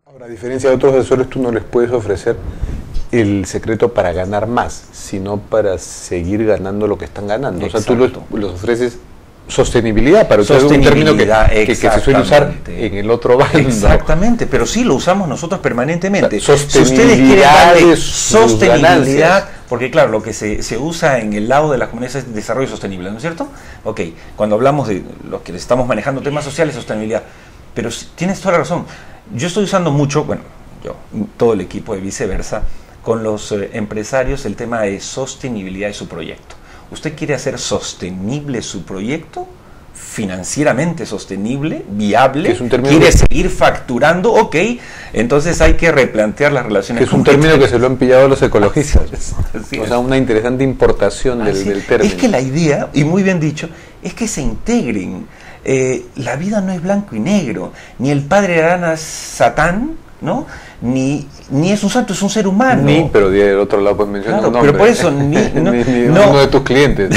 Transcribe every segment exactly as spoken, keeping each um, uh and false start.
Ahora, a diferencia de otros asesores, tú no les puedes ofrecer el secreto para ganar más, sino para seguir ganando lo que están ganando. Exacto. O sea, tú los, los ofreces sostenibilidad, para usted es un término que, que, que se suele usar en el otro bando. Exactamente, pero sí lo usamos nosotros permanentemente. O sea, sostenibilidad, si ustedes quieren darle sostenibilidad, porque claro, lo que se, se usa en el lado de las comunidades es desarrollo sostenible, ¿no es cierto? Ok, cuando hablamos de lo que estamos manejando, temas sociales, sostenibilidad, pero tienes toda la razón. Yo estoy usando mucho, bueno, yo, todo el equipo de Viceversa, con los eh, empresarios, el tema de sostenibilidad de su proyecto. ¿Usted quiere hacer sostenible su proyecto? Financieramente sostenible, viable, es un quiere que... seguir facturando, ok, entonces hay que replantear las relaciones. Que es un término que se lo han pillado los ecologistas. Así o sea, una interesante importación del, del término. Es que la idea, y muy bien dicho, es que se integren. Eh, la vida no es blanco y negro, ni el padre Arana es Satán, ¿no? Ni, ni es un santo, es un ser humano. Ni, pero del otro lado pues mencionar claro, un nombre. Pero por eso, ni, no, ni, ni no. uno de tus clientes.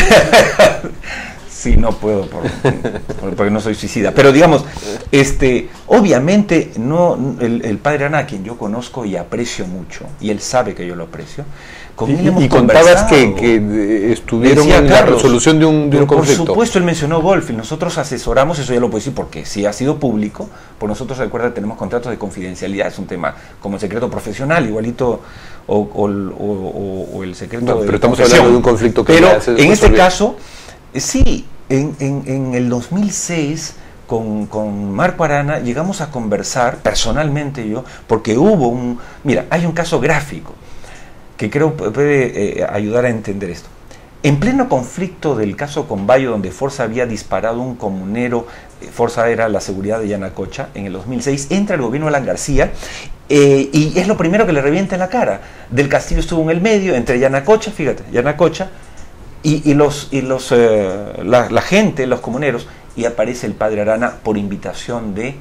Sí, no puedo, por, por, porque no soy suicida. Pero digamos, este, obviamente, no el, el padre Arana, a quien yo conozco y aprecio mucho, y él sabe que yo lo aprecio, con y, él hemos y contabas que, que estuvieron Decía, en la Carlos, resolución de un, de un conflicto. Por supuesto, él mencionó Goldfield. Nosotros asesoramos, eso ya lo puedo decir porque si ha sido público, por nosotros, recuerda, tenemos contratos de confidencialidad, es un tema como el secreto profesional, igualito, o, o, o, o el secreto no, de pero estamos confesión. hablando de un conflicto que pero ya se en este caso, sí, en, en, en el dos mil seis... Con, con Marco Arana llegamos a conversar, personalmente yo, porque hubo un... Mira, hay un caso gráfico que creo puede eh, ayudar a entender esto. En pleno conflicto del caso Combayo, donde Forza había disparado un comunero, eh, Forza era la seguridad de Yanacocha, en el dos mil seis, entra el gobierno de Alan García, eh, y es lo primero que le revienta en la cara. Del Castillo estuvo en el medio, entre Yanacocha, fíjate, Yanacocha, y, y, los, y los, eh, la, la gente, los comuneros, y aparece el padre Arana por invitación de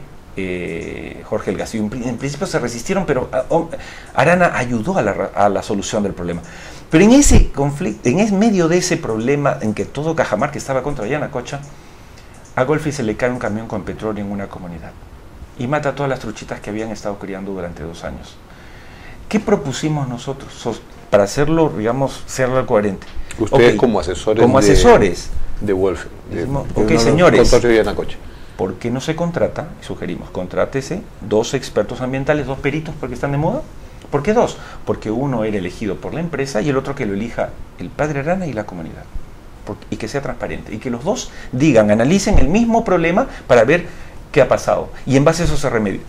eh, Jorge Elgasillo. En principio se resistieron, pero oh, Arana ayudó a la, a la solución del problema. Pero en ese conflicto, en es medio de ese problema en que todo Cajamarca estaba contra Yanacocha, a Goldfield se le cae un camión con petróleo en una comunidad y mata a todas las truchitas que habían estado criando durante dos años. ¿Qué propusimos nosotros para hacerlo, digamos, serlo coherente? Ustedes okay, como asesores como asesores de, de Wolf, de, decimos, de ok, no, señores, ¿por qué no se contrata? Sugerimos, contrátese dos expertos ambientales, dos peritos porque están de moda. ¿Por qué dos? Porque uno era elegido por la empresa y el otro que lo elija el padre Arana y la comunidad. Porque, y que sea transparente. Y que los dos digan, analicen el mismo problema para ver qué ha pasado. Y en base a eso se remedia.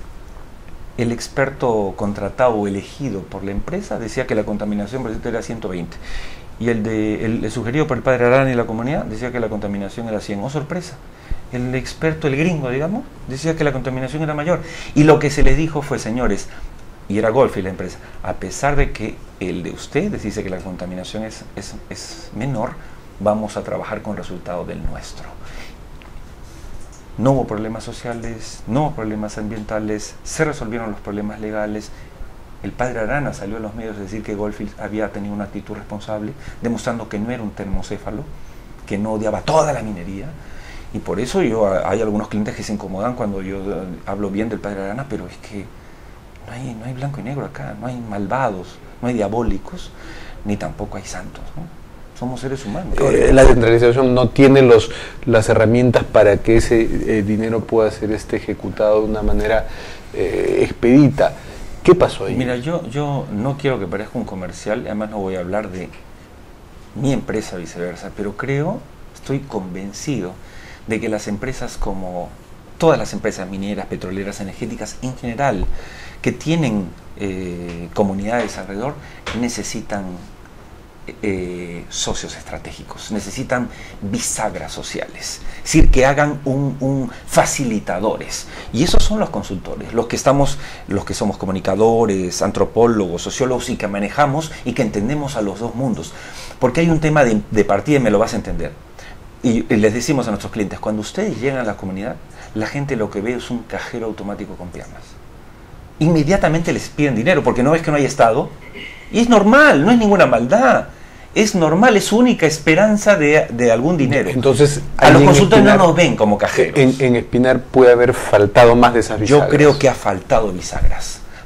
El experto contratado o elegido por la empresa decía que la contaminación por era ciento veinte. Y el, de, el, el sugerido por el padre Arana y la comunidad decía que la contaminación era cien. ¡Oh, sorpresa! El experto, el gringo, digamos, decía que la contaminación era mayor. Y lo que se les dijo fue, señores, y era Goldfield la empresa, a pesar de que el de ustedes dice que la contaminación es, es, es menor, vamos a trabajar con resultado del nuestro. No hubo problemas sociales, no hubo problemas ambientales, se resolvieron los problemas legales. El padre Arana salió a los medios a decir que Goldfield había tenido una actitud responsable, demostrando que no era un termocéfalo, que no odiaba toda la minería. Y por eso yo hay algunos clientes que se incomodan cuando yo hablo bien del padre Arana, pero es que no hay, no hay blanco y negro acá, no hay malvados, no hay diabólicos, ni tampoco hay santos, ¿no? Somos seres humanos. Eh, la descentralización no tiene los, las herramientas para que ese eh, dinero pueda ser este ejecutado de una manera eh, expedita. ¿Qué pasó ahí? Mira, yo, yo no quiero que parezca un comercial, además no voy a hablar de mi empresa Viceversa, pero creo, estoy convencido de que las empresas como todas las empresas mineras, petroleras, energéticas en general, que tienen eh, comunidades alrededor, necesitan eh, socios estratégicos, necesitan bisagras sociales, es decir, que hagan un, un facilitadores, y esos son los consultores, los que estamos, los que somos comunicadores, antropólogos, sociólogos y que manejamos y que entendemos a los dos mundos, porque hay un tema de, de partida y me lo vas a entender. Y les decimos a nuestros clientes, cuando ustedes llegan a la comunidad, la gente lo que ve es un cajero automático con piernas. Inmediatamente les piden dinero, porque no ves que no hay Estado. Y es normal, no es ninguna maldad. Es normal, es su única esperanza de, de algún dinero. Entonces, a los consultores no nos ven como cajeros. En, en Espinar puede haber faltado más de esas bisagras. Yo creo que ha faltado bisagras.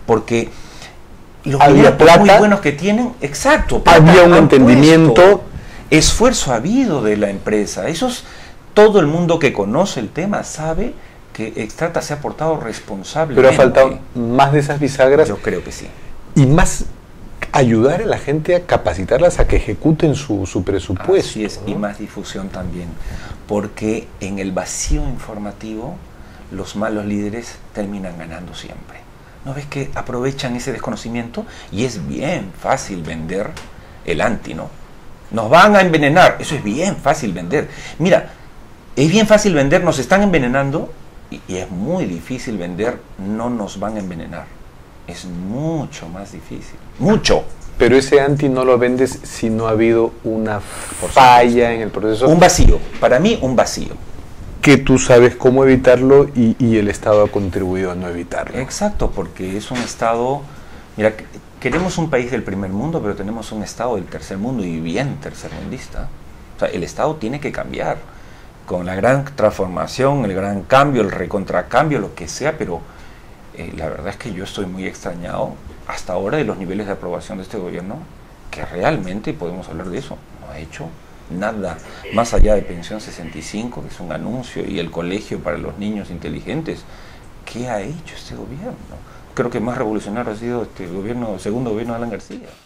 porque los había plata, muy buenos que tienen, exacto, había un entendimiento, puesto, esfuerzo habido de la empresa. Eso es, todo el mundo que conoce el tema sabe que Xstrata se ha portado responsablemente. Pero ha faltado más de esas bisagras. Yo creo que sí. Y más ayudar a la gente a capacitarlas a que ejecuten su, su presupuesto. Así es, ¿no? Y más difusión también, porque en el vacío informativo los malos líderes terminan ganando siempre. ¿No ves que aprovechan ese desconocimiento? Y es bien fácil vender el anti, ¿no? Nos van a envenenar, eso es bien fácil vender. Mira, es bien fácil vender, nos están envenenando, y, y es muy difícil vender, no nos van a envenenar. Es mucho más difícil, mucho. Pero ese anti no lo vendes si no ha habido una falla en el proceso. Un vacío, para mí un vacío. Que tú sabes cómo evitarlo y, y el Estado ha contribuido a no evitarlo. Exacto, porque es un Estado, mira, queremos un país del primer mundo, pero tenemos un Estado del tercer mundo y bien tercermundista. O sea, el Estado tiene que cambiar, con la gran transformación, el gran cambio, el recontracambio, lo que sea, pero eh, la verdad es que yo estoy muy extrañado hasta ahora de los niveles de aprobación de este gobierno, que realmente, podemos hablar de eso, no ha hecho nada, más allá de Pensión sesenta y cinco, que es un anuncio, y el colegio para los niños inteligentes. ¿Qué ha hecho este gobierno? Creo que más revolucionario ha sido este gobierno, el segundo gobierno de Alan García.